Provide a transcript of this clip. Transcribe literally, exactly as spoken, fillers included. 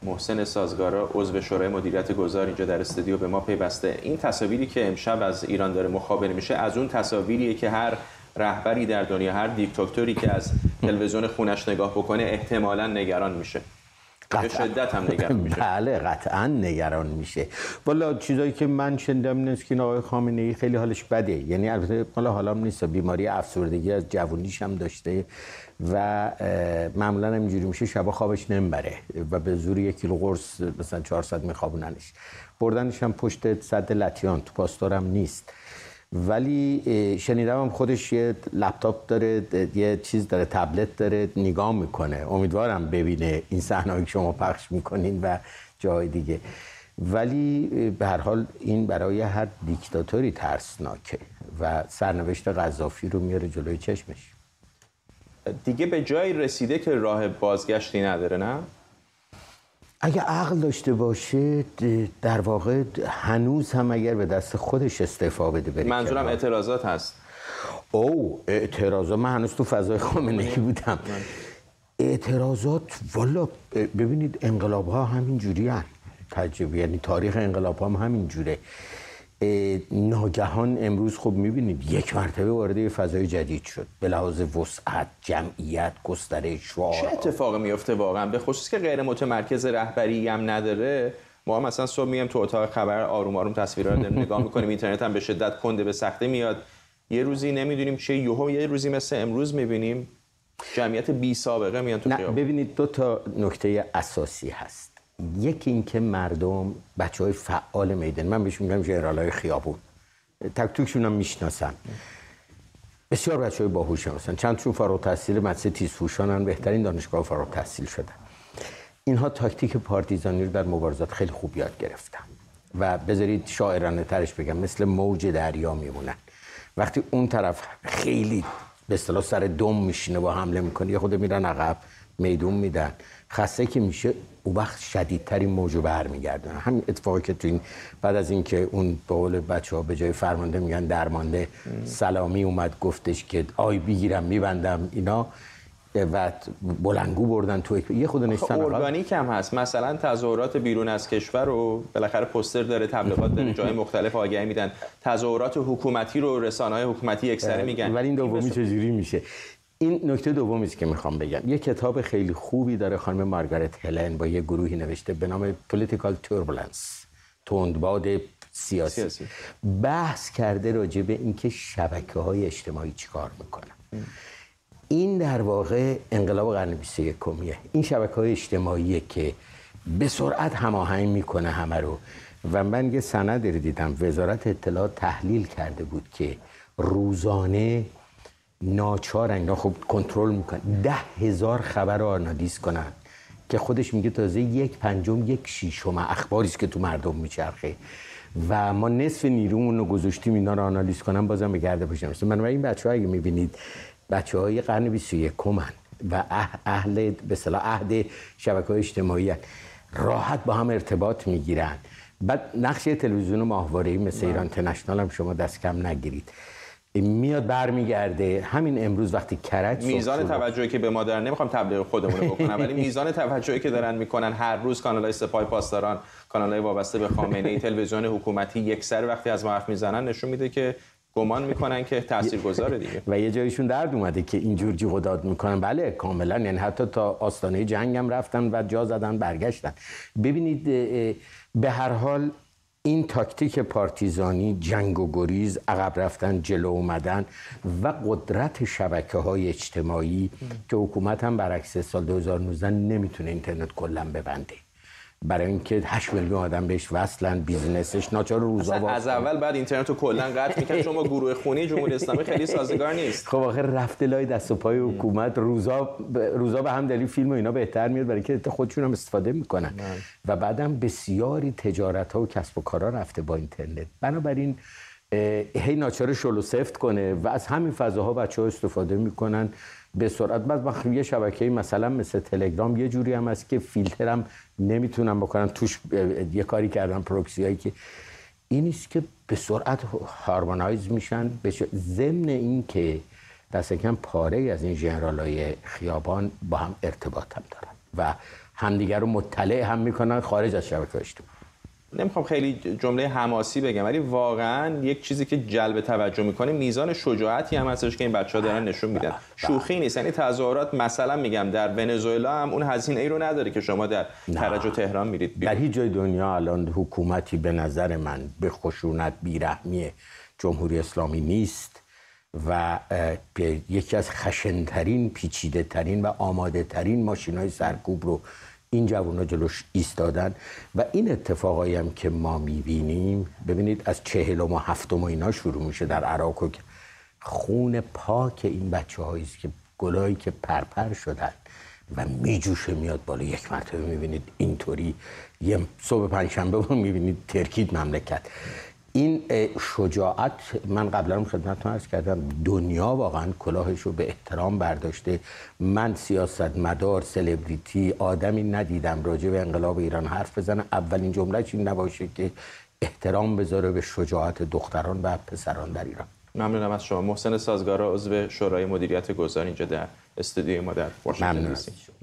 محسن سازگارا، عضو شورای مدیریت گذار، اینجا در استودیو به ما پیوسته. این تصاویری که امشب از ایران داره مخابره میشه از اون تصاویریه که هر رهبری در دنیا، هر دیکتاتوری که از تلویزیون خونش نگاه بکنه احتمالاً نگران میشه. به شدت هم نگران میشه. بله قطعا نگران میشه. والا چیزایی که من شنیدم این است که آقای خامنه‌ای خیلی حالش بده، یعنی البته حالا حالم نیست، بیماری افسردگی از جوونیش هم داشته و معمولا هم اینجوری میشه شبا خوابش نمیبره و به زور یک کیلو قرص مثلا چهارصد میخوابوننش. بردنش هم پشت سد لطیان، تو پاستورم نیست. ولی شنیدم هم خودش یه لپتاپ داره، یه چیز داره، تبلت داره، نگاه میکنه. امیدوارم ببینه این صحنه‌ای که شما پخش میکنین و جای دیگه. ولی به هر حال این برای هر دیکتاتوری ترسناکه و سرنوشت قذافی رو میاره جلوی چشمش. دیگه به جایی رسیده که راه بازگشتی نداره، نه؟ اگه عقل داشته باشه در واقع هنوز هم اگر به دست خودش استعفا بده بره. منظورم اعتراضات هست. او اعتراضات، من هنوز تو فضای خامنه‌ای بودم. اعتراضات والا ببینید انقلاب ها همین جوری هن. تجربه، یعنی تاریخ انقلاب ها هم همین جوره. ناگهان امروز خب میبینید یک مرتبه وارد یه فضای جدید شد به لحاظ وسعت، جمعیت، گسترش. چه اتفاقی میفته واقعا؟ به خصوص که غیر متمرکز رهبری هم نداره. ما هم مثلا صبح میام تو اتاق خبر آروم آروم تصویرا رو نگاه میکنیم، اینترنت هم به شدت کنده به سخته میاد. یه روزی نمیدونیم چه، یهو یه روزی مثل امروز میبینیم جمعیت بی سابقه میان تو خیابون. ببینید دو تا نکته اساسی هست. یکی این که مردم، بچهای فعال میدان، من بهشون میگم ژنرالای خیابون، تک تکشون هم میشناسم، بسیار بچهای باهوشی هستن، چند تاشون فارغ التحصیل مدرسه تیزهوشانن، بهترین دانشگاه فارغ التحصیل شدن. اینها تاکتیک پارتیزانی رو در مبارزات خیلی خوب یاد گرفتن و بذارید شاعرانه ترش بگم مثل موج دریا میمونن. وقتی اون طرف خیلی به اصطلاح سر دم میشینه با حمله میکنه، یه خود میرن عقب، میدون میدن، خسته که میشه اون وقت شدیدترین موجو برمیگردونه. همین اتفاقی که تو این بعد از اینکه اون به قول بچه‌ها به جای فرمانده میگن درمانده سلامی اومد گفتش که آی بگیرم میبندم اینا و بلنگو بردن تو یه خود نشستن. ارگانیک هم هست، مثلا تظاهرات بیرون از کشور رو بالاخره پوستر داره، تبلیغات داره، جای مختلف آگهی میدن. تظاهرات حکومتی رو رسانه‌های حکومتی یکسره میگن. ولی این دومی چجوری میشه؟ این نکته دومی است که میخوام بگم. یه کتاب خیلی خوبی داره خانم مارگارت هلن با یه گروهی نوشته به نام Political Turbulence، تندباد سیاسی. سیاسی. بحث کرده راجع به اینکه شبکه‌های اجتماعی چیکار میکنن. این در واقع انقلاب قرن بیست و یکمیه. این شبکه‌های اجتماعی که به سرعت هماهنگ میکنه همه رو. و من یه سند دیدم وزارت اطلاعات تحلیل کرده بود که روزانه ناچار اینا خب کنترل میکنن ده هزار خبر رو آنالیز کنن که خودش میگه تازه یک پنجم یک شیشم اخباری است که تو مردم میچرخه و ما نصف نیرومون رو گذاشتیم اینا رو آنالیز کنن بازم به گرده پشت. بنابراین این بچه‌ها اگه میبینید بچه‌های قرن بیست و یکم و اهل به اصطلاح عهد شبکه‌های اجتماعی راحت با هم ارتباط میگیرن. بعد نقش تلویزیون ماهواره‌ای مثل ایران اینترنشنال هم شما دست کم نگیرید، میاد برمیگرده. همین امروز وقتی کرج میزان توجهی که به ما دارن، نمیخوام تبلیغ خودمون رو بکنم ولی میزان توجهی که دارن میکنن هر روز کانال‌های سپاه پاسداران، کانال‌های وابسته به خامنه‌ای، تلویزیون حکومتی یکسر وقتی از ما حرف میزنن نشون میده که گمان میکنن که تاثیرگذاره دیگه. و یه جایشون درد اومده که اینجور جیغ و داد میکنن. بله کاملا، یعنی حتی تا آستانه جنگ هم رفتن و جا زدن برگشتن. ببینید به هر حال این تاکتیک پارتیزانی، جنگ و گریز، عقب رفتن، جلو اومدن و قدرت شبکه‌های اجتماعی که حکومت هم برعکس سال دو هزار و نوزده نمیتونه اینترنت کلا ببنده برای اینکه هشت میلیون آدم بهش وصلن، بیزنسش ناچار روزا با از اول بعد اینترنت رو کلا قطع می‌کنه چون با گروه خونی جمهوری اسلامی خیلی سازگار نیست. خب آخر رفته لای دست و پای حکومت، روزا روزا به هم دلیل فیلم و اینا بهتر میاد برای اینکه خودشون هم استفاده میکنن و بعدم بسیاری تجارت‌ها و کسب و کارها رفته با اینترنت. بنابراین هی ناچار شلو سفت کنه و از همین فضاها بچه‌ها استفاده میکنن به سرعت. بعد وقتی یه شبکه‌ای مثلا مثل تلگرام یه جوری هم هست که فیلترم نمیتونن بکنن توش، یه کاری کردن پروکسیایی که این است که به سرعت هارمونایز میشن. ضمن این که دست کم پاره از این ژنرالای خیابان با هم ارتباط هم دارن و همدیگر رو مطلع هم میکنن خارج از شبکه اجتماعی. نمیخوام خیلی جمله حماسی بگم ولی واقعا یک چیزی که جلب توجه میکنه میزان شجاعتی هم هستش که این بچه‌ها دارن نشون میدن. شوخی نیست، یعنی تظاهرات مثلا میگم در ونزوئلا هم اون هزینه ای رو نداره که شما در کرج و تهران میرید بیرون. در هیچ جای دنیا الان حکومتی به نظر من به خشونت بیرحمی جمهوری اسلامی نیست و یکی از خشنترین، پیچیده ترین و آماده ترین ماشین‌های سرکوب رو این جوونا جلوش ایستادن و این اتفاقایی هم که ما میبینیم، ببینید از چهلم و هفتم و اینا شروع میشه در عراق و خون پاک این بچه هاییست که گلایی که پرپر شدن و میجوشه میاد بالا. یک مرتبه میبینید اینطوری یه صبح پنجشنبه رو میبینید ترکید مملکت. این شجاعت، من قبلا هم خدمتتون عرض کردم، دنیا واقعا کلاهش رو به احترام برداشته. من سیاستمدار، سلبریتی، آدمی ندیدم راجع به انقلاب ایران حرف بزنه اولین جمله‌اش این نباشه که احترام بذاره به شجاعت دختران و پسران در ایران. ممنونم از شما. محسن سازگارا، عضو شورای مدیریت گذار اینجا در استودیوی ما در واشنگتن دی سی.